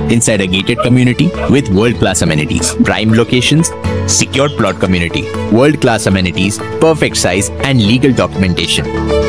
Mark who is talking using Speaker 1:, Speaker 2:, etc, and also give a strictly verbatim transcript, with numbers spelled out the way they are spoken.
Speaker 1: inside a gated community with world-class amenities, prime locations, secured plot community, world-class amenities, perfect size and legal documentation.